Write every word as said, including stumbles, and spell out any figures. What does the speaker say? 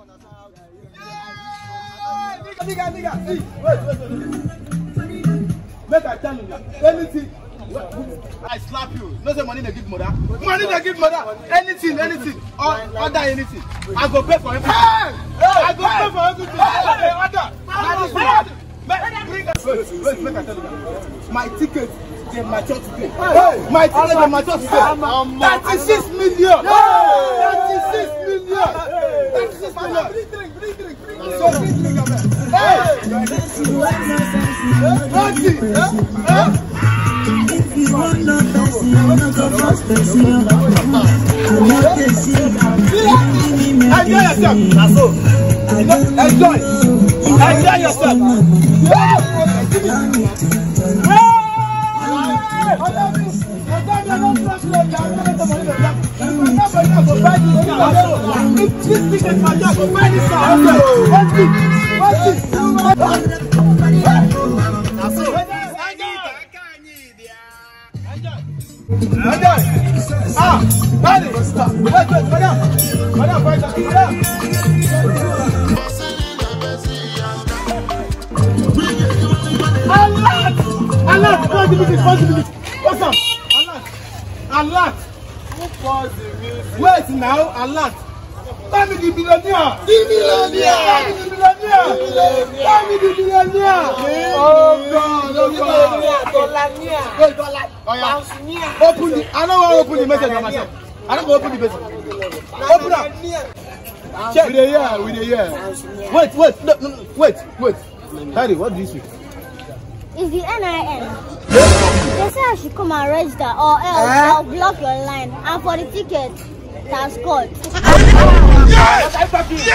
Nigga, nigga, see, wait, wait, wait. Make I tell you, anything. I slap you. No say money they give mother. Money they give mother. Anything, anything, or order anything. I go pay for everything. I go pay for everything. Order. Bring us. Wait, wait, make I tell you. My ticket, they mature today. My ticket, they mature today. Thirty-six million. Thirty-six million. Thirty-six million. Bring drink, bring drink, bring drink. So bring drink, man. Hey. Thirty. Huh? If you want no person, you want to first person. Enjoy yourself. Enjoy. Enjoy yourself. Ah, Daddy, wait, wait, madam, madam, wait, here. Alert! Alert! forty minutes, forty minutes. What's up? Alert! Alert! Wait now, alert! Tell me the billionaire! The billionaire! Tell me the billionaire! Tell me the billionaire! Oh God! Oh God! Wait, dollar! Oh yeah! Open the. I don't want to open the message by myself. I don't want to open the message. Open up! Check! With a year, with a year. Wait, wait, no, no, wait, wait. Daddy, what do you see? It's the N I N. They say I should come and register or else I'll block your line. And for the ticket, transport. Yes! Yes!